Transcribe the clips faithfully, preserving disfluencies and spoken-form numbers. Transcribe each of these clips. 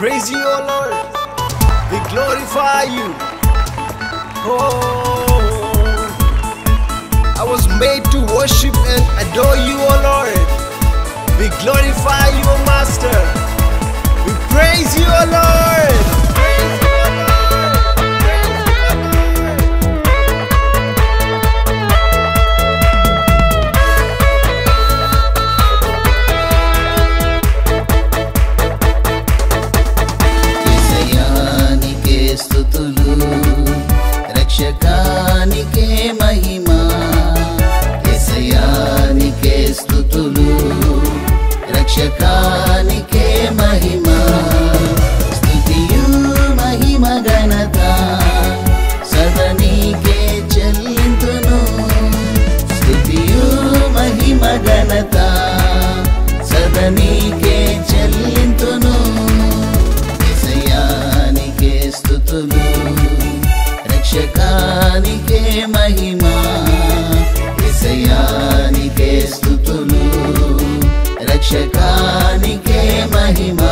praise you, O Lord. We glorify you. Oh, I was made to worship and adore you, O Lord. We glorify you, O Master. We praise you, O Lord. Praise you, O Lord. Praise యేసయ్యానికే స్తుతులు, రక్షకానికే మహిమ. యేసయ్యానికే స్తుతులు, రక్షకానికే మహిమ. స్తుతియు మహిమ ఘనత సదనీకే చెల్లింతును. స్తుతియు మహిమ ఘనత సదనీకే చెల్లింతును. యేసయ్యానికే స్తుతులు, రక్షకానికే మహిమ. యేసయ్యానికే స్తుతులు, రక్షకానికే మహిమ.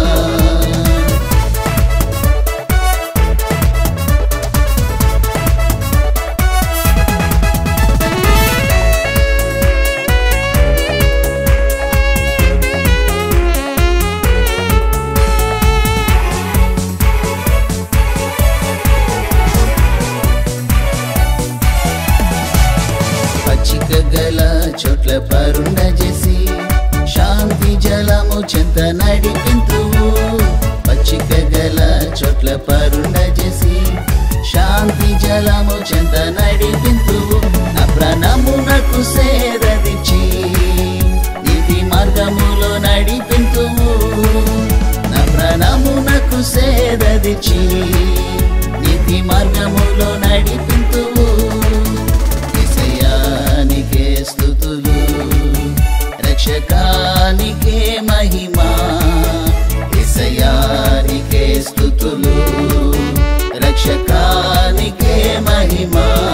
పచ్చిక గల చోట్ల పరుండజేసి శాంతి జలము చెంత నడిపింతువు. పచ్చిక గల చోట్ల పరుండజేసి శాంతి జలము చెంత నడిపింతువు. నా ప్రాణమునకు సేదదిచ్చి నీతి మార్గములో నడిపింతువు. నా ప్రాణమునకు సేదదిచ్చి నీతి మార్గములో నడిపింతువు. యేసయ్యానికే స్తుతులు, రక్షకానికే మహిమ. యేసయ్యానికే స్తుతులు, రక్షకానికే మహిమ.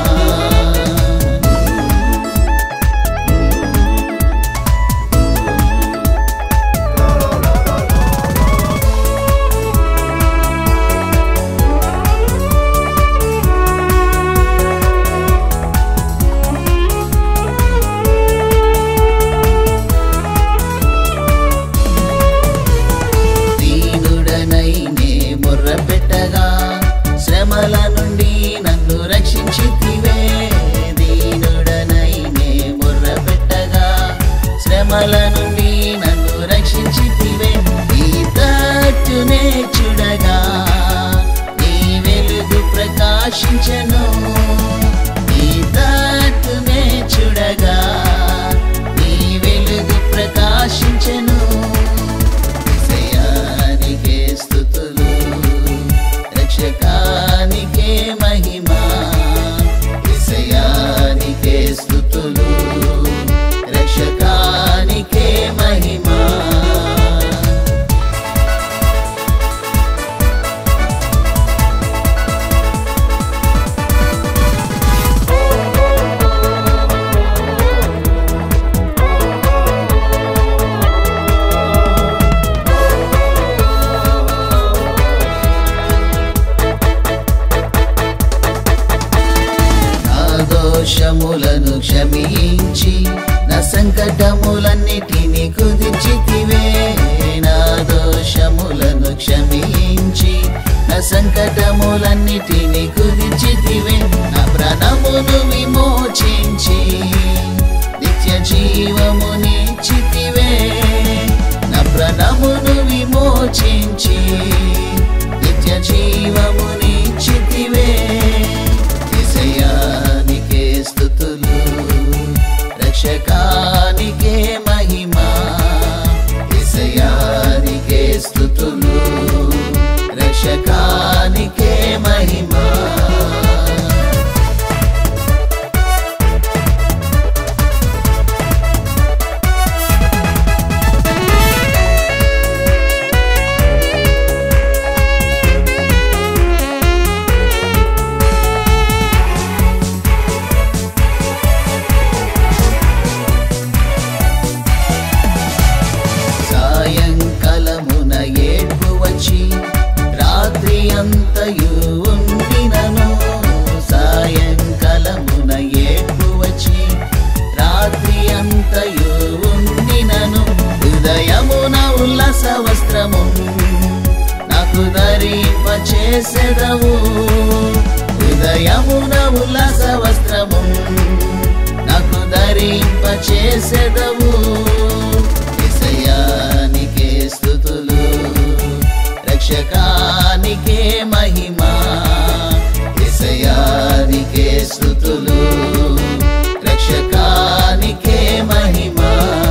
శ్రమల నుండి నన్ను రక్షించితివే. దీనుడనైనే మొర్ర పెట్టగా శ్రమల నుండి నన్ను రక్షించితివే. ఈ తట్టునే చూడగా నీ వెలుగు ప్రకాశించెను. ఈ తట్టునే చూడగా నీ వెలుగు ప్రకాశించెను. యేసయ్యానికే స్తుతులు, రక్షకానికే మహిమ. యేసయ్యానికే స్తుతులు, రక్షకానికే మహిమ. దోషములను క్షమించి నా సంకటములన్నిటిని కుదిర్చితివే. నా దోషములను క్షమించి నా సంకటములన్నిటిని కుదిర్చితివే. నా ప్రాణమును విమోచించి నిత్య జీవమునిచ్చితివే. నా ప్రాణమును విమోచించి నిత్య జీవమునిచ్చితివే. యేసయ్యానికే స్తుతులు, రక్షకానికే మహిమ. యేసయ్యానికే స్తుతులు, రక్షకానికే మహిమ. వస్త్రము నాకు ధరింప చేసెదవు హృదయమున ఉల్లాస వస్త్రము నాకు ధరింప చేసెదవు యేసయ్యా నీకే స్తుతులు రక్షకానికే మహిమా యేసయ్యా నీకే స్తుతులు రక్షకానికే మహిమా.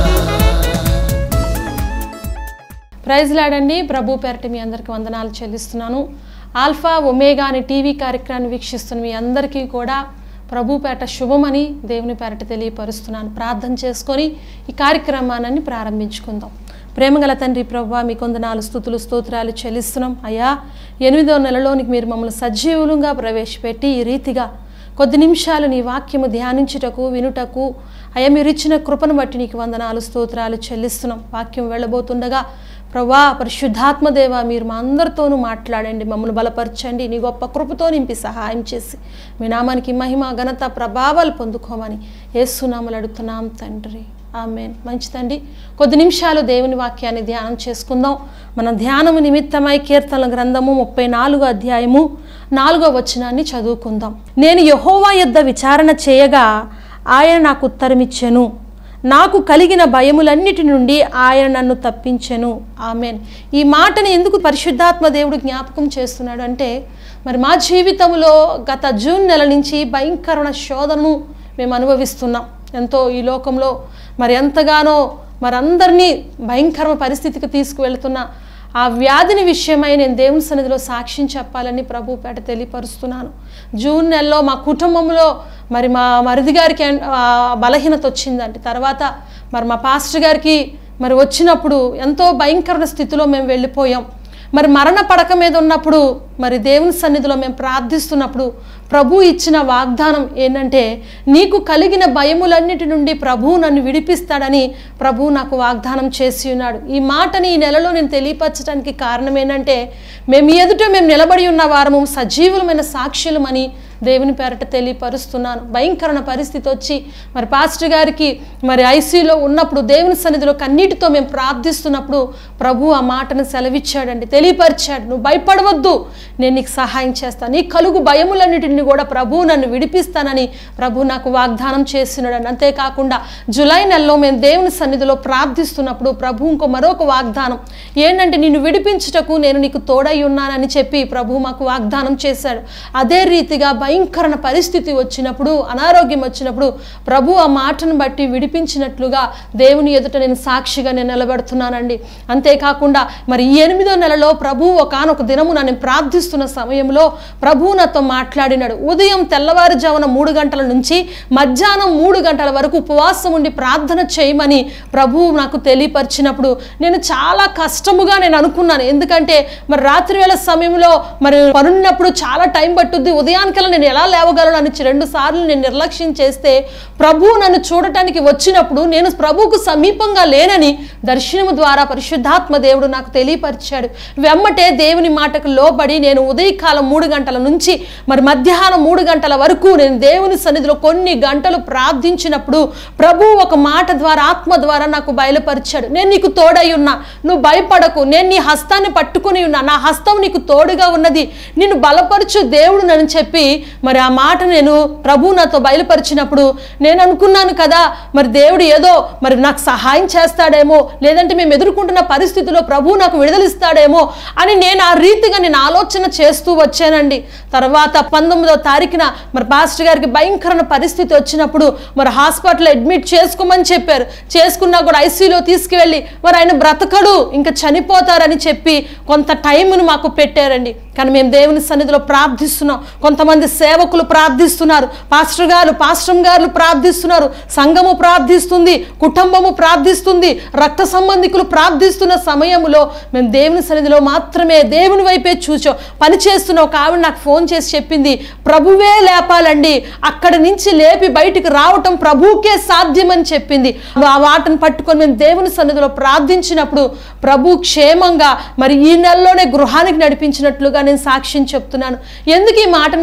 ప్రైజ్ లాడండి. ప్రభు పేరట మీ అందరికీ వందనాలు చెల్లిస్తున్నాను. ఆల్ఫా ఒమేగా అనే టీవీ కార్యక్రమాన్ని వీక్షిస్తున్న మీ అందరికీ కూడా ప్రభు పేరట శుభమని దేవుని పేరట తెలియపరుస్తున్నాను. ప్రార్థన చేసుకొని ఈ కార్యక్రమాన్ని ప్రారంభించుకుందాం. ప్రేమగల తండ్రి ప్రభువా మీ కొందనాలు స్తుతులు స్తోత్రాలు చెల్లిస్తున్నాం. అయ్యా ఎనిమిదో నెలలోనికి మీరు మమ్మల్ని సజీవులుగా ప్రవేశపెట్టి ఈ రీతిగా కొద్ది నిమిషాలు నీ వాక్యము ధ్యానించుటకు వినుటకు అయ్యా మీరు ఇచ్చిన కృపను బట్టి నీకు వందనాలు స్తోత్రాలు చెల్లిస్తున్నాం. వాక్యం వెళ్ళబోతుండగా ప్రభా పరిశుద్ధాత్మదేవ మీరు మా అందరితోనూ మాట్లాడండి, మమ్మల్ని బలపరచండి, నీ గొప్ప కృపతో నింపి సహాయం చేసి మీ నామానికి మహిమ ఘనత ప్రభావాలు పొందుకోమని యేసునామములో అడుగుతున్నాం తండ్రి, ఆమేన్. మంచిదండి, కొద్ది నిమిషాలు దేవుని వాక్యాన్ని ధ్యానం చేసుకుందాం. మన ధ్యానము నిమిత్తమై కీర్తనల గ్రంథము ముప్పై నాలుగో అధ్యాయము నాలుగో వచనాన్ని చదువుకుందాం. నేను యెహోవా యొద్ద విచారణ చేయగా ఆయన నాకు ఉత్తరమిచ్చెను, నాకు కలిగిన భయములన్నిటి నుండి ఆయన నన్ను తప్పించెను. ఆమెన్. ఈ మాటని ఎందుకు పరిశుద్ధాత్మ దేవుడు జ్ఞాపకం చేస్తున్నాడు అంటే, మరి మా జీవితంలో గత జూన్ నెల నుంచి భయంకరమైన శోధనను మేము అనుభవిస్తున్నాం. ఎంతో ఈ లోకంలో మరి ఎంతగానో మరందరినీ భయంకరమైన పరిస్థితికి తీసుకువెళ్తున్న ఆ వ్యాధిని విషయమై నేను దేవుని సన్నిధిలో సాక్ష్యం చెప్పాలని ప్రభు పేట తెలియపరుస్తున్నాను. జూన్ నెలలో మా కుటుంబంలో మరి మా మరిది గారికి బలహీనత వచ్చిందంటే, తర్వాత మరి మా పాస్టర్ గారికి మరి వచ్చినప్పుడు ఎంతో భయంకరమైన స్థితిలో మేము వెళ్ళిపోయాం. మరి మరణ పడక మీద ఉన్నప్పుడు మరి దేవుని సన్నిధిలో మేము ప్రార్థిస్తున్నప్పుడు ప్రభు ఇచ్చిన వాగ్దానం ఏంటంటే, నీకు కలిగిన భయములన్నిటి నుండి ప్రభు నన్ను విడిపిస్తాడని ప్రభు నాకు వాగ్దానం చేసి ఉన్నాడు. ఈ మాటని ఈ నెలలో నేను తెలియపరచడానికి కారణం ఏంటంటే, మేము ఎదుట మేము నిలబడి ఉన్న వారము సజీవులమైన సాక్షులమని దేవుని పేరట తెలియపరుస్తున్నాను. భయంకరమైన పరిస్థితి వచ్చి మరి పాస్టర్ గారికి మరి ఐసీయూలో ఉన్నప్పుడు దేవుని సన్నిధిలో కన్నీటితో మేము ప్రార్థిస్తున్నప్పుడు ప్రభు ఆ మాటను సెలవిచ్చాడండి, తెలియపరిచాడు. నువ్వు భయపడవద్దు, నేను నీకు సహాయం చేస్తాను, నీ కలుగు భయములన్నిటిని కూడా ప్రభు నన్ను విడిపిస్తానని ప్రభు నాకు వాగ్దానం చేస్తున్నాడు. అంతేకాకుండా జూలై నెలలో మేము దేవుని సన్నిధిలో ప్రార్థిస్తున్నప్పుడు ప్రభు ఇంకో మరొక వాగ్దానం ఏంటంటే, నిన్ను విడిపించుటకు నేను నీకు తోడై ఉన్నానని చెప్పి ప్రభు మాకు వాగ్దానం చేశాడు. అదే రీతిగా భయంకరమైన పరిస్థితి వచ్చినప్పుడు, అనారోగ్యం వచ్చినప్పుడు ప్రభు ఆ మాటను బట్టి విడిపించినట్లుగా దేవుని ఎదుట నేను సాక్షిగా నేను నిలబెడుతున్నానండి. అంతేకాకుండా మరి ఈ ఎనిమిదో నెలలో ప్రభు ఒకానొక దినము నన్ను ప్రార్థిస్తున్న సమయంలో ప్రభు నాతో మాట్లాడినాడు. ఉదయం తెల్లవారుజామున మూడు గంటల నుంచి మధ్యాహ్నం మూడు గంటల వరకు ఉపవాసం ఉండి ప్రార్థన చేయమని ప్రభు నాకు తెలియపరిచినప్పుడు నేను చాలా కష్టముగా నేను అనుకున్నాను. ఎందుకంటే మరి రాత్రి వేళ సమయంలో మరి పనున్నప్పుడు చాలా టైం పట్టుద్ది, ఉదయానికల్లా నేను ఎలా లేవగలను అని రెండు సార్లు నేను నిర్లక్ష్యం చేస్తే ప్రభు నన్ను చూడటానికి వచ్చినప్పుడు నేను ప్రభువుకు సమీపంగా లేనని దర్శనము ద్వారా పరిశుద్ధాత్మ దేవుడు నాకు తెలియపరిచాడు. వెమ్మటే దేవుని మాటకు లోబడి నేను ఉదయకాలం మూడు గంటల నుంచి మరి మధ్యాహ్నం మూడు గంటల వరకు నేను దేవుని సన్నిధిలో కొన్ని గంటలు ప్రార్థించినప్పుడు ప్రభు ఒక మాట ద్వారా ఆత్మ ద్వారా నాకు బయలుపరిచాడు. నేను నీకు తోడై ఉన్నా, నువ్వు భయపడకు, నేను నీ హస్తాన్ని పట్టుకుని ఉన్నా, నా హస్తం నీకు తోడుగా ఉన్నది, నిన్ను బలపరచు దేవుడు నన్ను చెప్పి మరి ఆ మాట నేను ప్రభు నాతో బయలుపరిచినప్పుడు నేను అనుకున్నాను కదా, మరి దేవుడు ఏదో మరి నాకు సహాయం చేస్తాడేమో, లేదంటే మేము ఎదుర్కొంటున్న పరిస్థితిలో ప్రభు నాకు విడుదలిస్తాడేమో అని నేను ఆ రీతిగా నేను ఆలోచన చేస్తూ వచ్చానండి. తర్వాత పంతొమ్మిదో తారీఖున మరి పాస్టర్ గారికి భయంకరమైన పరిస్థితి వచ్చినప్పుడు మరి హాస్పిటల్ అడ్మిట్ చేసుకోమని చెప్పారు. చేసుకున్నా కూడా ఐసీయూలో తీసుకువెళ్ళి మరి ఆయన బ్రతకడు, ఇంకా చనిపోతారని చెప్పి కొంత టైంను మాకు పెట్టారండి. కానీ మేము దేవుని సన్నిధిలో ప్రార్థిస్తున్నాం, కొంతమంది సేవకులు ప్రార్థిస్తున్నారు, పాస్టర్ గారు పాస్టర్ గారు ప్రార్థిస్తున్నారు, సంఘము ప్రార్థిస్తుంది, కుటుంబము ప్రార్థిస్తుంది, రక్త సంబంధికులు ప్రార్థిస్తున్న సమయంలో మేము దేవుని సన్నిధిలో మాత్రమే దేవుని వైపే చూచాం. పని చేస్తున్న ఒక ఆవిడ నాకు ఫోన్ చేసి చెప్పింది, ప్రభువే లేపాలండి, అక్కడి నుంచి లేపి బయటికి రావటం ప్రభువుకే సాధ్యమని చెప్పింది. ఆ వాటను పట్టుకొని మేము దేవుని సన్నిధిలో ప్రార్థించినప్పుడు ప్రభు క్షేమంగా మరి ఈ నెలలోనే గృహానికి నడిపించినట్లుగా నేను సాక్ష్యం చెప్తున్నాను. ఎందుకు ఈ మాట నేను తెలియ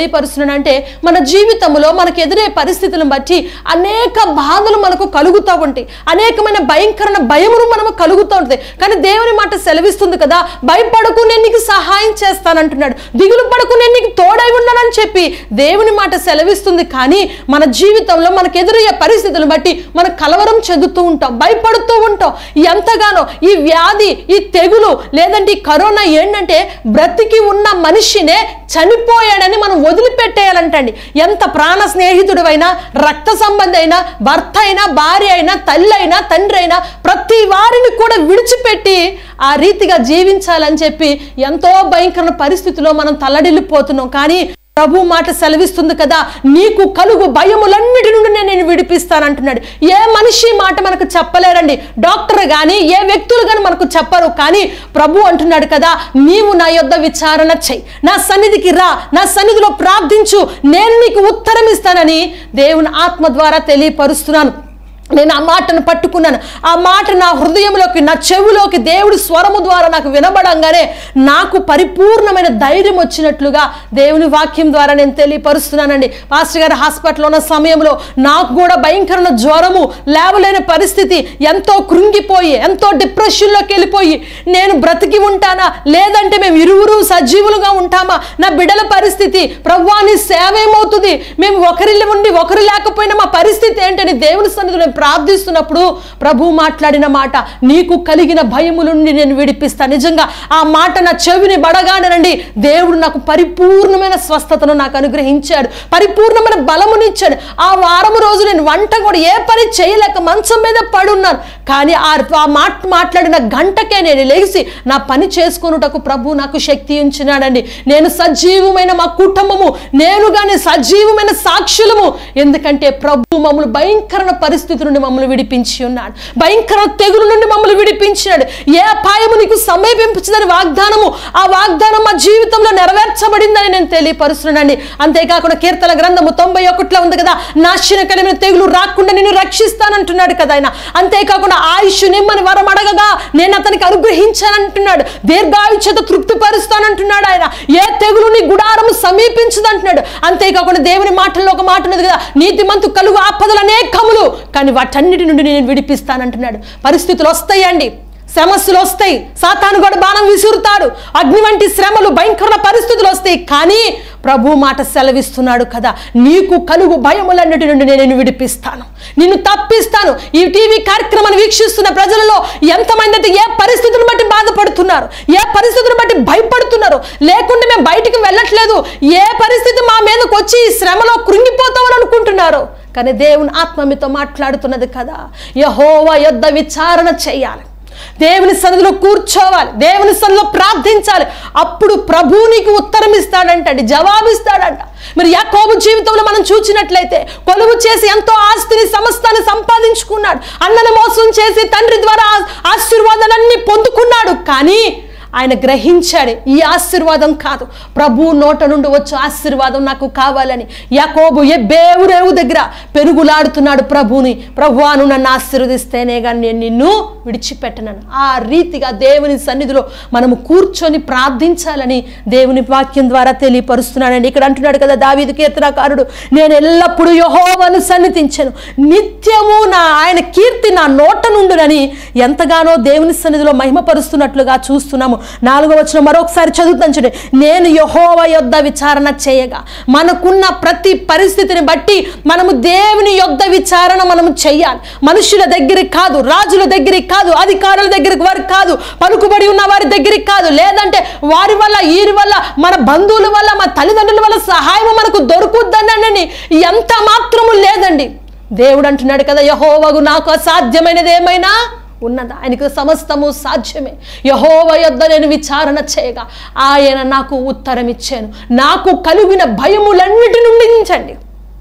తెలియపరుస్తున్నానంటే, మన జీవితంలో మనకు ఎదురే పరిస్థితులను బట్టి అనేక బాధలు మనకు కలుగుతూ ఉంటాయి, అనేకమైన భయంకరమైన భయమును మనము కలుగుతూ ఉంటుంది. కానీ దేవుని మాట సెలవిస్తుంది కదా, భయపడకు నేను నీకు సహాయం చేస్తానంటున్నాడు, దిగులు పడకు నేను నీకు తోడై ఉన్నానని చెప్పి దేవుని మాట సెలవిస్తుంది. కానీ మన జీవితంలో మనకు ఎదురయ్యే పరిస్థితులను బట్టి మనం కలవరం చెందుతూ ఉంటాం, భయపడుతూ ఉంటాం. ఎంతగానో ఈ వ్యాధి, ఈ తెగులు, లేదంటే ఈ కరోనా ఏంటంటే బ్రతికి ఉన్న మనిషినే చనిపోయాడని మనం వదిలిపెట్టేయాలంటండి. ఎంత ప్రాణ స్నేహితుడు అయినా, రక్త సంబంధి అయినా, భర్త అయినా, భార్య అయినా, తల్లి అయినా, తండ్రి అయినా, ప్రతి వారిని కూడా విడిచిపెట్టి ఆ రీతిగా జీవించాలని చెప్పి ఎంతో భయంకరమైన పరిస్థితిలో మనం తల్లడిల్లిపోతున్నాం. కానీ ప్రభు మాట సెలవిస్తుంది కదా, నీకు కలుగు భయములన్నిటి నుండి నేను నేను విడిపిస్తానంటున్నాడు. ఏ మనిషి మాట మనకు చెప్పలేరండి, డాక్టర్ కానీ ఏ వ్యక్తులు కానీ మనకు చెప్పరు. కానీ ప్రభు అంటున్నాడు కదా, నీవు నా యొద్ద విచారణ చెయ్యి, నా సన్నిధికి రా, నా సన్నిధిలో ప్రార్థించు, నేను నీకు ఉత్తరం ఇస్తానని దేవుని ఆత్మ ద్వారా తెలియపరుస్తున్నాను. నేను ఆ మాటను పట్టుకున్నాను. ఆ మాట నా హృదయంలోకి, నా చెవులోకి దేవుడి స్వరము ద్వారా నాకు వినబడంగానే నాకు పరిపూర్ణమైన ధైర్యం వచ్చినట్లుగా దేవుని వాక్యం ద్వారా నేను తెలియపరుస్తున్నానండి. మాస్టర్ గారు హాస్పిటల్లో ఉన్న సమయంలో నాకు కూడా భయంకరమైన జ్వరము, లేవలేని పరిస్థితి, ఎంతో కృంగిపోయి, ఎంతో డిప్రెషన్లోకి వెళ్ళిపోయి, నేను బ్రతికి ఉంటానా లేదంటే మేము ఇరువురు సజీవులుగా ఉంటామా, నా బిడ్డల పరిస్థితి, ప్రభువా నీ సేవ ఏమవుతుంది, మేము ఒకరిల్లు ఉండి ఒకరు లేకపోయినా మా పరిస్థితి ఏంటని దేవుని సన్నిధిలో ప్రార్థిస్తున్నప్పుడు ప్రభు మాట్లాడిన మాట, నీకు కలిగిన భయము నుండి నేను విడిపిస్తాను. నిజంగా ఆ మాట నా చెవిని బడగానండి, దేవుడు నాకు పరిపూర్ణమైన స్వస్థతను నాకు అనుగ్రహించాడు, పరిపూర్ణమైన బలమునిచ్చాడు. ఆ వారం రోజు నేను వంట కూడా ఏ పని చేయలేక మంచం మీద పడున్నాను. కానీ ఆ మాట మాట్లాడిన గంటకే నేను లేచి నా పని చేసుకొనుటకు ప్రభు నాకు శక్తి ఉంచినాడండి. నేను సజీవమైన మా కుటుంబము, నేను కానీ సజీవమైన సాక్షులము. ఎందుకంటే ప్రభు మమ్మల్ని భయంకరమైన పరిస్థితుల నుండి మమ్మల్ని విడిపించి ఉన్నాడు, భయంకర తెగులు నుండి మమ్మల్ని విడిపించినాడు. ఏ అపాయము నీకు సమీపించదని వాగ్దానము, ఆ వాగ్దానం మా జీవితంలో నెరవేర్చబడిందని నేను తెలియపరుస్తున్నానండి. అంతేకాకుండా కీర్తన గ్రంథము తొంభై ఒకటిలో ఉంది కదా, నాశన కలిగిన తెగులు రాకుండా నేను రక్షిస్తానంటున్నాడు కదా ఆయన. అంతేకాకుండా ఆయుష్ నిమ్మని వరం అడగగా నేను అతనికి అనుగ్రహించానంటున్నాడు, దీర్ఘాయుష్యత తృప్తిపరుస్తానంటున్నాడు ఆయన. ఏ తెగులు నీ గుడారము సమీపించదంటున్నాడు. అంతేకాకుండా దేవుని మాటల్లో ఒక మాట ఉన్నది కదా, నీతిమంతు కలుగు ఆపదలు అనేకములు, కానీ వాటన్నిటి నుండి నేను విడిపిస్తానంటున్నాడు. పరిస్థితులు వస్తాయండి, సమస్యలు వస్తాయి, సాతాను కూడా బాణం విసురుతాడు, అగ్ని వంటి శ్రమలు, భయంకర పరిస్థితులు వస్తాయి. కానీ ప్రభు మాట సెలవిస్తున్నాడు కదా, నీకు కలుగు భయములన్నిటి నుండి నేను విడిపిస్తాను, నిన్ను తప్పిస్తాను. ఈ టీవీ కార్యక్రమాన్ని వీక్షిస్తున్న ప్రజలలో ఎంతమంది అయితే ఏ పరిస్థితులను బట్టి బాధపడుతున్నారు, ఏ పరిస్థితులను బట్టి భయపడుతున్నారు, లేకుంటే మేము బయటికి వెళ్ళట్లేదు, ఏ పరిస్థితి మా మీదకి వచ్చి ఈ శ్రమలో కృంగిపోతామని అనుకుంటున్నారు. కానీ దేవుని ఆత్మ మీతో మాట్లాడుతున్నది కదా, యెహోవా యొద్ద విచారణ చేయాలి, దేవుని సన్నిధిలో కూర్చోవాలి, దేవుని సన్నిధిలో ప్రార్థించాలి. అప్పుడు ప్రభు నీకు ఉత్తరం ఇస్తాడంటండి, జవాబిస్తాడంట. మరి యాకోబు జీవితంలో మనం చూసినట్లయితే కొలువు చేసి ఎంతో ఆస్తిని, సమస్తాన్ని సంపాదించుకున్నాడు, అన్నను మోసం చేసి తండ్రి ద్వారా ఆశీర్వాదాలన్నీ పొందుకున్నాడు. కానీ ఆయన గ్రహించాడు, ఈ ఆశీర్వాదం కాదు, ప్రభు నోట నుండి వచ్చే ఆశీర్వాదం నాకు కావాలని. యాకోబు ఎబ్బేవురేవు దగ్గర పెరుగులాడుతున్నాడు ప్రభుని, ప్రభువాను నన్ను ఆశీర్వదిస్తేనే కానీ నేను నిన్ను విడిచిపెట్టనను. ఆ రీతిగా దేవుని సన్నిధిలో మనము కూర్చొని ప్రార్థించాలని దేవుని వాక్యం ద్వారా తెలియపరుస్తున్నాడండి. ఇక్కడ అంటున్నాడు కదా దావీదు కీర్తనకారుడు, నేను ఎల్లప్పుడూ యెహోవాను సన్నిధించెను, నిత్యము నా ఆయన కీర్తి నా నోట నుండునని ఎంతగానో దేవుని సన్నిధిలో మహిమపరుస్తున్నట్లుగా చూస్తున్నాము. నాలుగో వచనం మరొకసారి చదువుతాను చూడండి, నేను యెహోవా యొద్ద విచారణ చేయగా. మనకున్న ప్రతి పరిస్థితిని బట్టి మనము దేవుని యొద్ద విచారణ మనము చెయ్యాలి. మనుషుల దగ్గరికి కాదు, రాజుల దగ్గరికి కాదు, అధికారుల దగ్గరికి వారికి కాదు, పలుకుబడి ఉన్న వారి దగ్గరికి కాదు, లేదంటే వారి వల్ల వీరి వల్ల మన బంధువుల వల్ల మన తల్లిదండ్రుల వల్ల సహాయం మనకు దొరుకుతుందని ఎంత మాత్రము లేదండి. దేవుడు అంటున్నాడు కదా, యెహోవాకు నాకు అసాధ్యమైనది ఏమైనా ఉన్నదా, ఆయనకు సమస్తము సాధ్యమే. యెహోవా యొద్ద నేను విచారణ చేయగా ఆయన నాకు ఉత్తరం ఇచ్చాను. నాకు కలిగిన భయములన్నిటి నుండి ఉంచండి.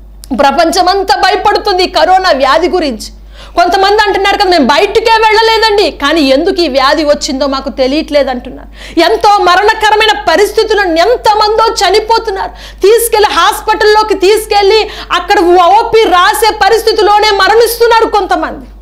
ప్రపంచమంతా భయపడుతుంది కరోనా వ్యాధి గురించి. కొంతమంది అంటున్నారు కదా, మేము బయటికే వెళ్ళలేదండి, కానీ ఎందుకు ఈ వ్యాధి వచ్చిందో మాకు తెలియట్లేదు అంటున్నారు. ఎంతో మరణకరమైన పరిస్థితుల్లో ఎంతమందో చనిపోతున్నారు. తీసుకెళ్లి హాస్పిటల్లోకి తీసుకెళ్ళి అక్కడ ఓపీ రాసే పరిస్థితిలోనే మరణిస్తున్నారు కొంతమంది.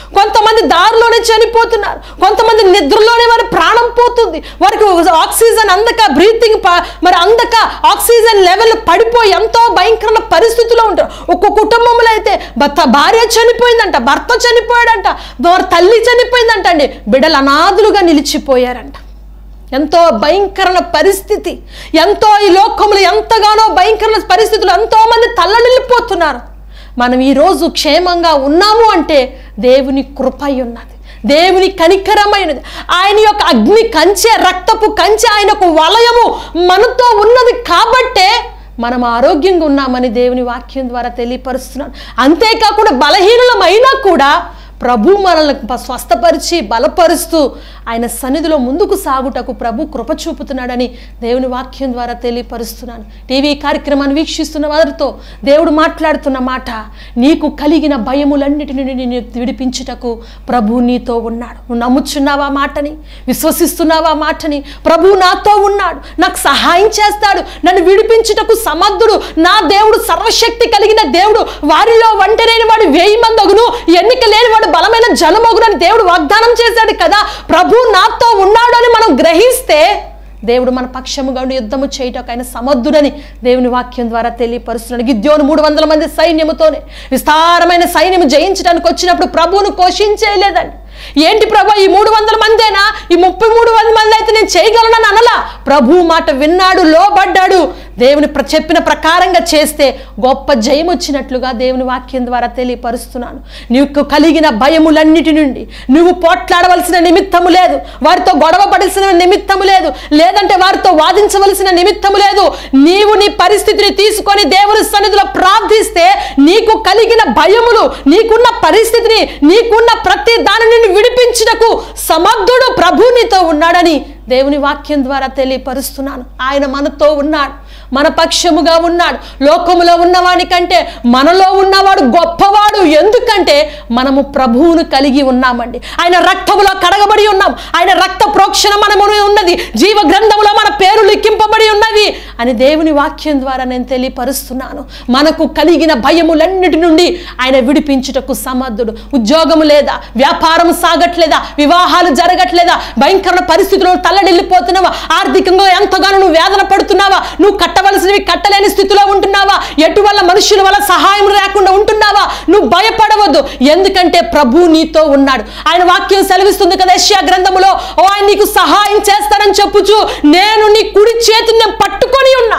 కొంతమంది దారిలోనే చనిపోతున్నారు, కొంతమంది నిద్రలోనే వారి ప్రాణం పోతుంది, వారికి ఆక్సిజన్ అందక బ్రీతింగ్ మరి అందక ఆక్సిజన్ లెవెల్ పడిపోయి ఎంతో భయంకరమైన పరిస్థితిలో ఉంటారు. ఒక్క కుటుంబంలో అయితే భర్త భార్య చనిపోయిందంట, భర్త చనిపోయాడంట, వారి తల్లి చనిపోయిందంట అండి, బిడ్డలు అనాథులుగా నిలిచిపోయారంట. ఎంతో భయంకరమైన పరిస్థితి, ఎంతో ఈ లోకంలో ఎంతగానో భయంకరమైన పరిస్థితులు, ఎంతో మంది తల్లడిల్లిపోతున్నారు. మనం ఈరోజు క్షేమంగా ఉన్నాము అంటే దేవుని కృపై ఉన్నది, దేవుని కనికరమైనది, ఆయన యొక్క అగ్ని కంచె, రక్తపు కంచె, ఆయన యొక్క వలయము మనతో ఉన్నది కాబట్టే మనం ఆరోగ్యంగా ఉన్నామని దేవుని వాక్యం ద్వారా తెలియపరుస్తున్నాను. అంతేకాకుండా బలహీనమైనా కూడా ప్రభు మనల్ని స్వస్థపరిచి బలపరుస్తూ ఆయన సన్నిధిలో ముందుకు సాగుటకు ప్రభు కృప చూపుతున్నాడని దేవుని వాక్యం ద్వారా తెలియపరుస్తున్నాను. టీవీ కార్యక్రమాన్ని వీక్షిస్తున్న వారితో దేవుడు మాట్లాడుతున్న మాట, నీకు కలిగిన భయములన్నిటిని నేను విడిపించుటకు ప్రభు నీతో ఉన్నాడు. నువ్వు నమ్ముచున్నావా మాటని, విశ్వసిస్తున్నావా మాటని? ప్రభు నాతో ఉన్నాడు, నాకు సహాయం చేస్తాడు, నన్ను విడిపించుటకు సమర్థుడు, నా దేవుడు సర్వశక్తి కలిగిన దేవుడు, వారిలో ఒంటరైన వాడు వేయి మంది అగును, ఎన్నిక లేని వాడు బలమైన జలమగునని దేవుడు వాగ్దానం చేశాడు కదా. ప్రభు నాతో ఉన్నాడు అని మనం గ్రహిస్తే దేవుడు మన పక్షముగా ఉండి యుద్ధము చేయటకు ఆయన సమర్థుడని దేవుని వాక్యం ద్వారా తెలియపరుస్తున్నాడు. గిద్యోను మూడు వందల మంది సైన్యముతోనే విస్తారమైన సైన్యము జయించడానికి వచ్చినప్పుడు ప్రభువును పోషించేయలేదండి. ఏంటి ప్రభు, ఈ మూడు వందల మందేనా, ఈ ముప్పై మూడు వందల మంది అయితే నేను చేయగలనని అనలా. ప్రభు మాట విన్నాడు, లోబడ్డాడు, దేవుని చెప్పిన ప్రకారంగా చేస్తే గొప్ప జయం వచ్చినట్లుగా దేవుని వాక్యం ద్వారా తెలియపరుస్తున్నాను. నీకు కలిగిన భయములన్నిటి నుండి నువ్వు పోట్లాడవలసిన నిమిత్తము లేదు, వారితో గొడవ పడాల్సిన నిమిత్తము లేదు, లేదంటే వారితో వాదించవలసిన నిమిత్తము లేదు. నీవు నీ పరిస్థితిని తీసుకొని దేవుని సన్నిధిలో ప్రార్థిస్తే నీకు కలిగిన భయములు, నీకున్న పరిస్థితిని, నీకున్న ప్రతి దానిని విడిపించుటకు సమర్థుడు ప్రభు నీతో ఉన్నాడని దేవుని వాక్యం ద్వారా తెలియపరుస్తున్నాను. ఆయన మనతో ఉన్నాడు, మన పక్షముగా ఉన్నాడు. లోకములో ఉన్నవాని కంటే మనలో ఉన్నవాడు గొప్పవాడు. ఎందుకంటే మనము ప్రభువును కలిగి ఉన్నామండి. ఆయన రక్తములో కడగబడి ఉన్నాం, ఆయన రక్త ప్రోక్షణ మనము ఉన్నది, జీవ గ్రంథములో మన పేరు లిఖింపబడి ఉన్నది అని దేవుని వాక్యం ద్వారా నేను తెలియపరుస్తున్నాను. మనకు కలిగిన భయములన్నిటి నుండి ఆయన విడిపించుటకు సమర్థుడు. ఉద్యోగము లేదా, వ్యాపారం సాగట్లేదా, వివాహాలు జరగట్లేదా, భయంకర పరిస్థితుల్లో తల్లడిల్లిపోతున్నావా, ఆర్థికంగా ఎంతగానో నువ్వు వేదన పడుతున్నావా, నువ్వు కట్టవలసినవి కట్టలేని స్థితిలో ఉంటున్నావా, ఎటువల్ల మనుషుల వల్ల సహాయం లేకుండా ఉంటున్నావా, నువ్వు భయపడవద్దు. ఎందుకంటే ప్రభు నీతో ఉన్నాడు. ఆయన వాక్యం సెలవిస్తుంది కదా యెషయా గ్రంథములో, ఓ ఆయన నీకు సహాయం చేస్తానని చెప్పుచు నేను నీ కుడి చేతిని నేను పట్టుకొని ఉన్నా,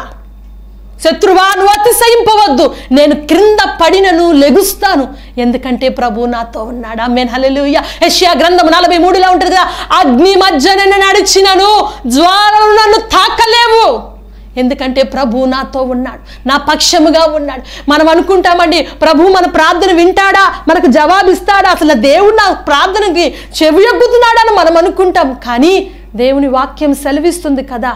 శత్రువా నువ్వు అతిశయింపవద్దు, నేను క్రింద పడినను లెగుస్తాను, ఎందుకంటే ప్రభు నాతో ఉన్నాడు. ఆమేన్, హల్లెలూయా. యెషయా గ్రంథం నలభై మూడులో ఉంటుంది కదా, అగ్ని మధ్యన నడిచినను జ్వాలలు నన్ను తాకలేవు, ఎందుకంటే ప్రభు నాతో ఉన్నాడు, నా పక్షముగా ఉన్నాడు. మనం అనుకుంటామండి, ప్రభు మన ప్రార్థన వింటాడా, మనకు జవాబిస్తాడా, అసలు దేవుడు నా ప్రార్థనకి చెవియొగ్గుతున్నాడని మనం అనుకుంటాం. కానీ దేవుని వాక్యం సెలవిస్తుంది కదా,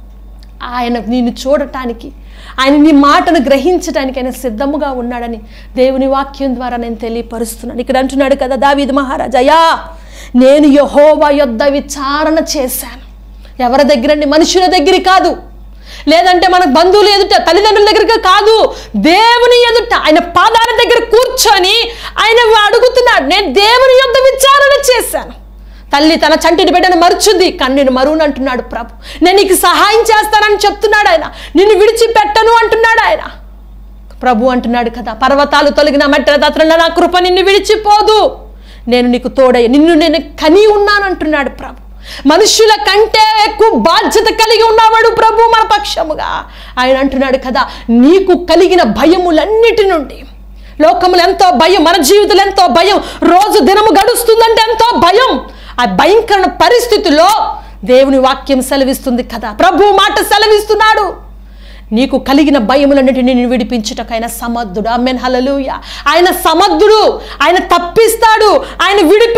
ఆయన నిన్ను చూడటానికి, ఆయన నీ మాటను గ్రహించడానికి ఆయన సిద్ధముగా ఉన్నాడని దేవుని వాక్యం ద్వారా నేను తెలియపరుస్తున్నాను. ఇక్కడ అంటున్నాడు కదా దావీదు మహారాజా, అయ్యా నేను యెహోవా యొద్ద విచారణ చేశాను. ఎవరి దగ్గరండి? మనుషుల దగ్గర కాదు, లేదంటే మన బంధువులు ఎదుట, తల్లిదండ్రుల దగ్గర కాదు, దేవుని ఎదుట ఆయన పాదాల దగ్గర కూర్చొని ఆయన అడుగుతున్నాడు, నేను దేవుని యొద్ద విచారణ చేశాను. తల్లి తన చంటిని బిడ్డను మరుచుంది, కన్నీని మరువును అంటున్నాడు ప్రభు. నేను నీకు సహాయం చేస్తానని చెప్తున్నాడు ఆయన, నిన్ను విడిచిపెట్టను అంటున్నాడు ఆయన. ప్రభు అంటున్నాడు కదా, పర్వతాలు తొలగిన మెట్టల దత్తన నా కృప నిన్ను విడిచిపోదు, నేను నీకు తోడయ్య, నిన్ను నేను కని ఉన్నాను అంటున్నాడు ప్రభు. మనుషుల కంటే ఎక్కువ బాధ్యత కలిగి ఉన్నవాడు ప్రభు మన పక్షముగా. ఆయన అంటున్నాడు కదా, నీకు కలిగిన భయములన్నిటి నుండి, లోకములు ఎంతో భయం, మన జీవితంలో ఎంతో భయం, రోజు దినము గడుస్తుందంటే ఎంతో భయం. ఆ భయంకర పరిస్థితుల్లో దేవుని వాక్యం సెలవిస్తుంది కదా, ప్రభు మాట సెలవిస్తున్నాడు, నీకు కలిగిన భయములన్నిటిని నేను విడిపించుటకు ఆయన సమర్థుడు. ఆమేన్, హల్లెలూయా. ఆయన సమర్థుడు, ఆయన తప్పిస్తాడు, ఆయన విడిపిస్తాడు,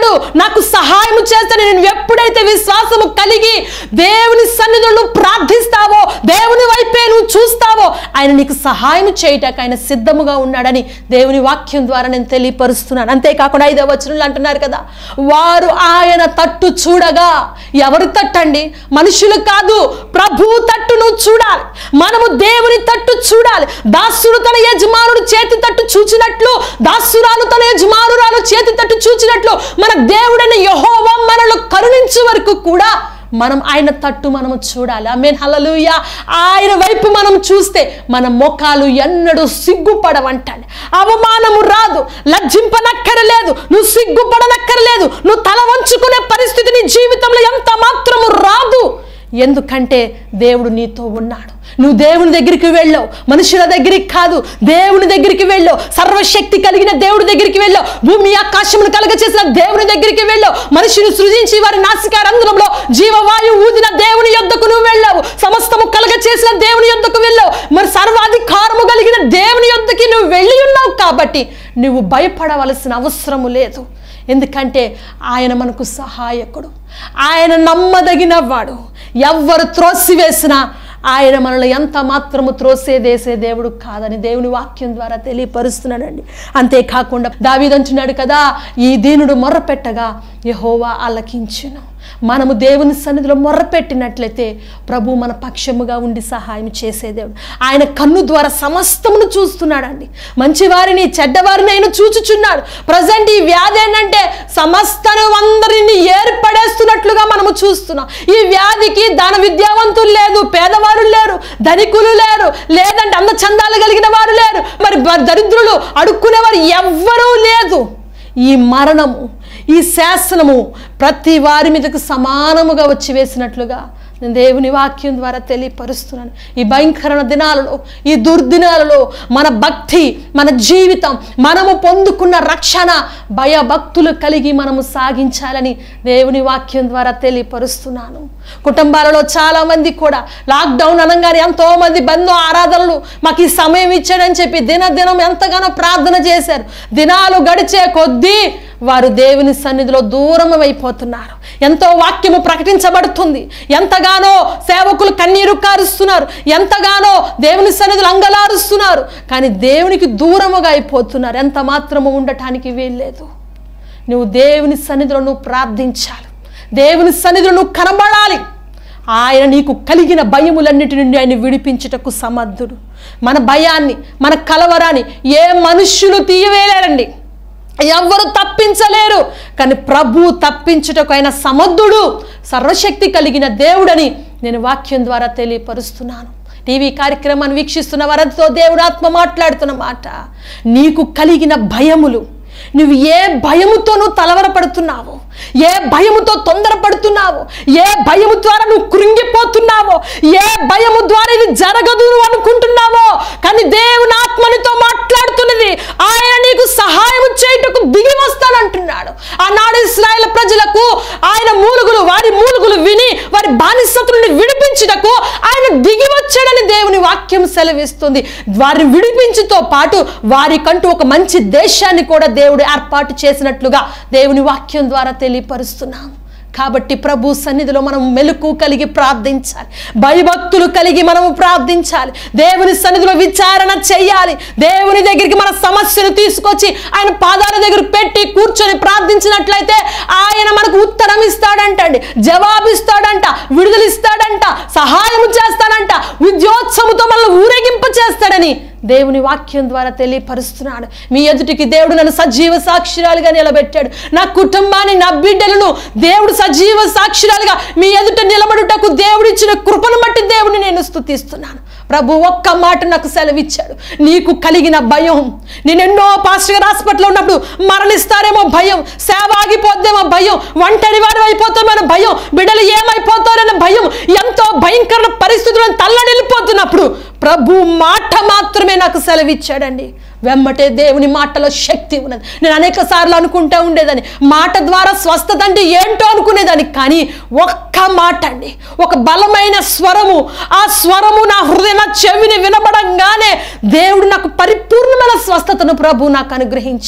దేవుడు నాకు సహాయం చేస్తాను. నేను ఎప్పుడైతే విశ్వాసము కలిగి దేవుని సన్నిధిలో ప్రార్థిస్తావో, దేవుని వైపే నువ్వు చూస్తావో, ఆయన నీకు సహాయం చేయటానికి ఆయన సిద్ధముగా ఉన్నాడని దేవుని వాక్యం ద్వారా నేను తెలియపరుస్తున్నాను. అంతేకాకుండా ఐదవ వచనంలో అంటున్నారు కదా, వారు ఆయన తట్టు చూడగా. ఎవరి తట్టు అండి? మనుషులు కాదు, ప్రభు తట్టు నువ్వు చూడాలి. మనము దేవుని తట్టు చూడాలి. దాసుడు తన యజమానుడు చేతి తట్టు చూచినట్లు, దాసురాలు తన యజమానురాలు చేతి తట్టు చూచినట్లు, మన దేవుడైన యెహోవా మనలో కరుణించే వరకు కూడా మనం ఆయన తట్టు మనము చూడాలి. ఆమేన్, హల్లెలూయా. ఆయన వైపు మనం చూస్తే మన ముఖాలు ఎన్నడూ సిగ్గుపడవంటాడు. అవమానము రాదు, లజ్జింపనక్కరలేదు, నువ్వు సిగ్గుపడనక్కరలేదు, నువ్వు తల వంచుకునే పరిస్థితి నీ జీవితంలో ఎంత మాత్రము రాదు. ఎందుకంటే దేవుడు నీతో ఉన్నాడు. నువ్వు దేవుని దగ్గరికి వెళ్ళావు, మనుషుల దగ్గరికి కాదు, దేవుని దగ్గరికి వెళ్ళావు. సర్వశక్తి కలిగిన దేవుడి దగ్గరికి వెళ్ళావు. భూమి ఆకాశమును కలగ చేసిన దేవుని దగ్గరికి వెళ్ళావు. మనుషుని సృజించి వారి నాసికా రంధ్రంలో జీవవాయువు ఊదిన దేవుని యొద్దకు నువ్వు వెళ్ళావు. సమస్తము కలగ చేసిన దేవుని యొద్దకు వెళ్ళావు. మరి సర్వాధికారము కలిగిన దేవుని యొద్దకి నువ్వు వెళ్ళి ఉన్నావు. కాబట్టి నువ్వు భయపడవలసిన అవసరము లేదు. ఎందుకంటే ఆయన మనకు సహాయకుడు, ఆయన నమ్మదగిన వాడు. ఎవ్వరు త్రోసివేసినా ఆయన మనల్ని ఎంత మాత్రము త్రోసేదేసే దేవుడు కాదని దేవుని వాక్యం ద్వారా తెలియపరుస్తున్నాడండి. అంతేకాకుండా దావీదు అంటున్నాడు కదా, ఈ దీనుడు మొర్రపెట్టగా యెహోవా ఆలకించును. మనము దేవుని సన్నిధిలో మొర్రపెట్టినట్లయితే ప్రభు మన పక్షముగా ఉండి సహాయం చేసే దేవుడు. ఆయన కన్ను ద్వారా సమస్తమును చూస్తున్నాడండి. మంచివారిని చెడ్డవారిని ఆయన చూచుచున్నాడు. ప్రజెంట్ ఈ వ్యాధి ఏంటంటే సమస్తను అందరిని ఏర్పడేస్తున్నట్లుగా మనము చూస్తున్నాం. ఈ వ్యాధికి ధన విద్యావంతులు లేదు, పేదవారు లేరు, ధనికులు లేరు, లేదంటే అంద చందాలు కలిగిన వారు లేరు, మరి దరిద్రులు అడుక్కునేవారు ఎవ్వరూ లేదు. ఈ మరణము, ఈ శాసనము ప్రతి వారి మీదకు సమానముగా వచ్చి వేసినట్లుగా నేను దేవుని వాక్యం ద్వారా తెలియపరుస్తున్నాను. ఈ భయంకర దినాలలో, ఈ దుర్దినాలలో మన భక్తి, మన జీవితం, మనము పొందుకున్న రక్షణ భయభక్తులు కలిగి మనము సాగించాలని దేవుని వాక్యం ద్వారా తెలియపరుస్తున్నాను. కుటుంబాలలో చాలామంది కూడా లాక్డౌన్ అనగానే ఎంతోమంది బంధు ఆరాధనలు మాకు ఈ సమయం ఇచ్చాడని చెప్పి దినదినం ఎంతగానో ప్రార్థన చేశారు. దినాలు గడిచే కొద్దీ వారు దేవుని సన్నిధిలో దూరం అయిపోతున్నారు. ఎంతో వాక్యము ప్రకటించబడుతుంది, ఎంతగానో సేవకులు కన్నీరు కారుస్తున్నారు, ఎంతగానో దేవుని సన్నిధిలో అంగలారుస్తున్నారు, కానీ దేవునికి దూరముగా అయిపోతున్నారు. ఎంత మాత్రము ఉండటానికి వీల్లేదు. నువ్వు దేవుని సన్నిధిలో నువ్వు ప్రార్థించాలి, దేవుని సన్నిధిలో నువ్వు కనబడాలి. ఆయన నీకు కలిగిన భయములన్నిటి నుండి ఆయన విడిపించుటకు సమర్థుడు. మన భయాన్ని, మన కలవరాన్ని ఏ మనుష్యులు తీయవేలేరండి, ఎవ్వరు తప్పించలేరు. కానీ ప్రభు తప్పించుటకు ఆయన సమర్థుడు, సర్వశక్తి కలిగిన దేవుడని నేను వాక్యం ద్వారా తెలియపరుస్తున్నాను. టీవీ కార్యక్రమాన్ని వీక్షిస్తున్న వారితో దేవుడు ఆత్మ మాట్లాడుతున్న మాట, నీకు కలిగిన భయములు, నువ్వు ఏ భయముతో నువ్వు తలవరపడుతున్నావో, ఏ భయముతో తొందరపడుతున్నావో, ఏ భయము ద్వారా నువ్వు కృంగిపోతున్నావో, ఏ భయము ద్వారా ఇది జరగదు నువ్వు అనుకుంటున్నావో, కానీ దేవుని ఆత్మనితో మాట్లాడుతున్నది. ఆయన నీకు సహాయం చేయుటకు దిగి వస్తానంటున్నాడు. ఆనాడు ఇశ్రాయేలు ప్రజలకు ఆయన మూలుగులు, వారి మూలుగులు విని వారి బానిసత్తులను విడిపించుటకు ఆయన దిగి వచ్చాడని దేవుని వాక్యం సెలవిస్తుంది. వారిని విడిపించుతో పాటు వారికంటూ ఒక మంచి దేశాన్ని కూడా దేవుడు ఏర్పాటు చేసినట్లుగా దేవుని వాక్యం ద్వారా తెలియపరుస్తున్నాం. కాబట్టి ప్రభు సన్నిధిలో మనం మెలకు కలిగి ప్రార్థించాలి, భయభక్తులు కలిగి మనము ప్రార్థించాలి, దేవుని సన్నిధిలో విచారణ చేయాలి. దేవుని దగ్గరికి మన సమస్యను తీసుకొచ్చి ఆయన పాదాల దగ్గర పెట్టి కూర్చొని ప్రార్థించినట్లయితే ఆయన మనకు ఉత్తరం ఇస్తాడంటండి, జవాబిస్తాడంట, విడుదలిస్తాడంట, సహాయం చేస్తాడంట, విద్యోత్సవంతో మనల్ని ఊరేగింప చేస్తాడని దేవుని వాక్యం ద్వారా తెలియపరుస్తున్నాడు. మీ ఎదుటికి దేవుడు నన్ను సజీవ సాక్షురాలుగా నిలబెట్టాడు. నా కుటుంబాన్ని, నా బిడ్డలను దేవుడు సజీవ సాక్షురాలుగా మీ ఎదుట నిలబడుటకు దేవుడు ఇచ్చిన కృపను బట్టి దేవుని నేను స్తుతిస్తున్నాను. ప్రభు ఒక్క మాట నాకు సెలవిచ్చాడు, నీకు కలిగిన భయం, నేను ఎన్నో పాస్టర్ గారు హాస్పిటల్లో ఉన్నప్పుడు మరణిస్తారేమో భయం, సేవ ఆగిపోద్దేమో భయం, ఒంటరి వారు అయిపోతామన్న భయం, బిడ్డలు ఏమైపోతారన్న భయం, ఎంతో భయంకర పరిస్థితులను తల్లడిల్లిపోతున్నప్పుడు ప్రభు మాట మాత్రమే నాకు సెలవిచ్చాడండి. వెమ్మటే దేవుని మాటలో శక్తి ఉన్నది. నేను అనేక సార్లు అనుకుంటూ ఉండేదాన్ని, మాట ద్వారా స్వస్థత అంటే ఏంటో అనుకునేదాన్ని, కానీ ఒక్క మాట అండి, ఒక బలమైన స్వరము, ఆ స్వరము నా హృదయ చెవిని వినబడంగానే దేవుడు నాకు పరిపూర్ణమైన స్వస్థతను ప్రభు నాకు అనుగ్రహించాడు.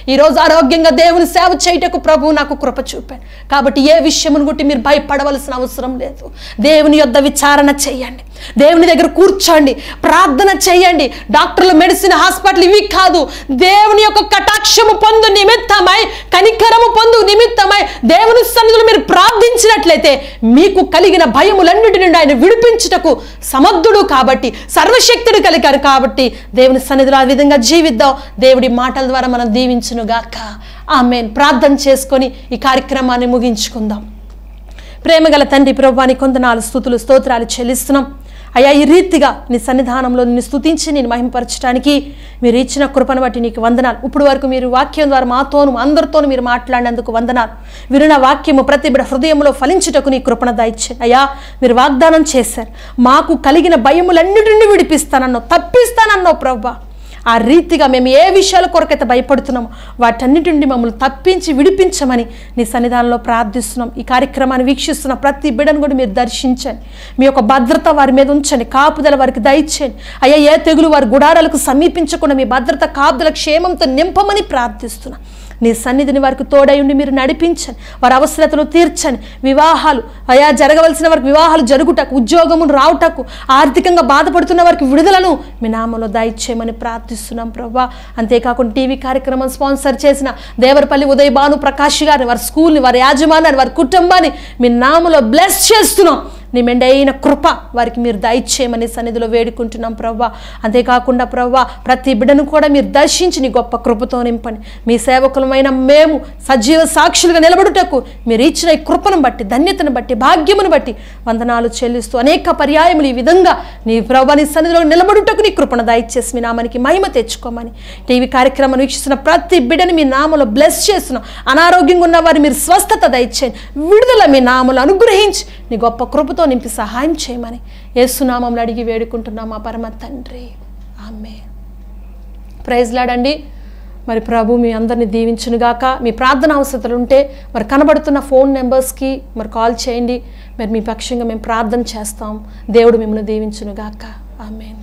ఈరోజు ఆరోగ్యంగా దేవుని సేవ చేయటకు ప్రభువు నాకు కృప చూపాడు. కాబట్టి ఏ విషయమును గుట్టి మీరు భయపడవలసిన అవసరం లేదు. దేవుని యొద్ద విచారణ చేయండి, దేవుని దగ్గర కూర్చోండి, ప్రార్థన చేయండి. డాక్టర్లు, మెడిసిన్, హాస్పిటల్ ఇవి కాదు. దేవుని యొక్క కటాక్షము పొందు నిమిత్తమై, కనికరము పొందు నిమిత్తమై దేవుని సన్నిధిలో మీరు ప్రార్థించినట్లయితే మీకు కలిగిన భయములన్నిటి నుండి ఆయన విడిపించుటకు సమర్థుడు కాబట్టి, సర్వశక్తుడు కలిగారు కాబట్టి దేవుని సన్నిధిలో ఆ విధంగా జీవిద్దాం. దేవుడి మాటల ద్వారా మనం దీవించునుగాక. ఆమేన్. ప్రార్థన చేసుకొని ఈ కార్యక్రమాన్ని ముగించుకుందాం. ప్రేమగల తండ్రి ప్రభువాని కొందనాలు స్తుతులు స్తోత్రాలు చెల్లిస్తున్నాం అయ్యా. ఈ రీతిగా నీ సన్నిధానంలో నిన్ను స్తుతించి నేను మహిమపరచడానికి మీరు ఇచ్చిన కృపను బట్టి నీకు వందనాలు. ఇప్పుడు వరకు మీరు వాక్యం ద్వారా మాతోను అందరితోనూ మీరు మాట్లాడినందుకు వందనాలు. విన్న వాక్యము ప్రతి బిడ్డ హృదయంలో ఫలించుటకు నీ కృపణ దయచేయండి అయ్యా. మీరు వాగ్దానం చేశారు, మాకు కలిగిన భయములన్నిటి నుండి విడిపిస్తానన్నావు, తప్పిస్తానన్నావు ప్రభువా. ఆ రీతిగా మేము ఏ విషయాల కొరకైతే భయపడుతున్నామో వాటన్నిటి నుండి మమ్మల్ని తప్పించి విడిపించమని నీ సన్నిధానంలో ప్రార్థిస్తున్నాం. ఈ కార్యక్రమాన్ని వీక్షిస్తున్న ప్రతి బిడ్డను కూడా మీరు దర్శించండి, మీ యొక్క భద్రత వారి మీద ఉంచండి, కాపుదల వారికి దయచేయండి అయ్యా. ఏ తెగులు వారి గుడారాలకు సమీపించకుండా మీ భద్రత కాపుదల క్షేమంతో నింపమని ప్రార్థిస్తున్నా. నీ సన్నిధిని వారికి తోడై ఉండి మీరు నడిపించండి, వారి అవసరతలు తీర్చండి. వివాహాలు అయా జరగవలసిన వారికి వివాహాలు జరుగుటకు, ఉద్యోగమును రావుటకు, ఆర్థికంగా బాధపడుతున్న వారికి విడుదలను మీ నామంలో దయచేయమని ప్రార్థిస్తున్నాం ప్రభా. అంతేకాకుండా టీవీ కార్యక్రమం స్పాన్సర్ చేసిన దేవరపల్లి ఉదయ్ భాను ప్రకాష్ గారిని, వారి స్కూల్ని, వారి యాజమాన్యాన్ని, వారి కుటుంబాన్ని మీ నామంలో బ్లెస్ చేస్తున్నాం. నీ మెండైన కృప వారికి మీరు దయచేయమని సన్నిధిలో వేడుకుంటున్నాం ప్రవ్వా. అంతేకాకుండా ప్రవ్వా ప్రతి బిడ్డను కూడా మీరు దర్శించి నీ గొప్ప కృపతో నింపండి. మీ సేవకులమైన మేము సజీవ సాక్షులుగా నిలబడుటకు మీరు ఇచ్చిన ఈ కృపను బట్టి, ధన్యతను బట్టి, భాగ్యమును బట్టి వందనాలు చెల్లిస్తూ అనేక పర్యాయములు ఈ విధంగా నీ ప్రవ్వా నీ సన్నిధిలో నిలబడుటకు నీ కృపను దయచేసి మీ నామానికి మహిమ తెచ్చుకోమని టీవీ కార్యక్రమం వీక్షిస్తున్న ప్రతి బిడ్డని మీ నామలో బ్లెస్ చేస్తున్నాం. అనారోగ్యంగా ఉన్న వారిని మీరు స్వస్థత దయచేయండి, విడుదల మీ నామలు అనుగ్రహించి నీ గొప్ప కృపతో నింపి సహాయం చేయమని యేసునామంలో అడిగి వేడుకుంటున్నాం మా పరమ తండ్రి. ఆమేన్. Praise Lord. మరి ప్రభు మీ అందరినీ దీవించునుగాక. మీ ప్రార్థన అవసరాలు ఉంటే మరి కనబడుతున్న ఫోన్ నెంబర్స్కి మరి కాల్ చేయండి. మరి మీ పక్షంగా మేము ప్రార్థన చేస్తాం. దేవుడు మిమ్మల్ని దీవించునుగాక. ఆమేన్.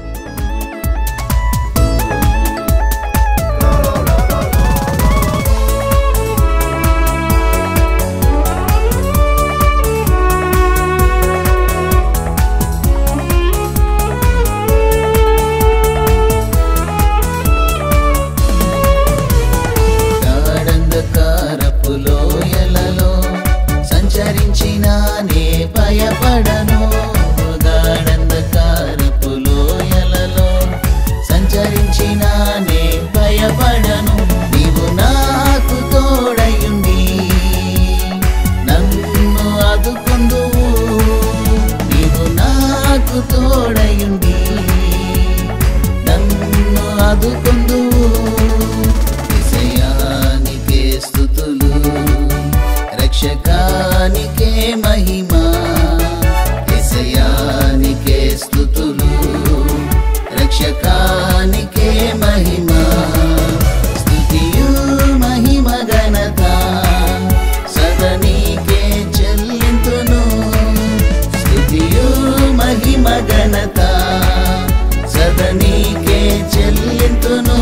భయపడను గాఢంధకారపు లోయలలో సంచరించినానే భయపడను. నీవు నాకు తోడయుండి నన్ను ఆదుకొందువు. నీవు నాకు తోడయుండి నన్ను ఆదుకొందువు. యేసయ్యానికే స్తుతులు, రక్షకానికే మహిమా. యేసయ్యానికే స్తుతులు, రక్షకానికే మహిమా. స్తుతియు మహిమ ఘనత సదనీకే చెల్లింతును. స్తుతియు మహిమ ఘనత సదనీకే చెల్లింతును.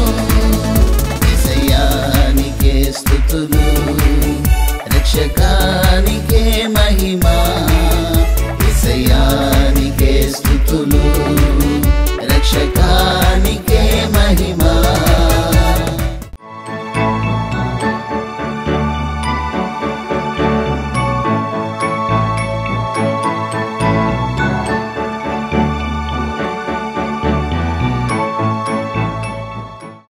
యేసయ్యానికే స్తుతులు, రక్షకానికే మహిమా. యేసయ్యానికే స్తుతులు,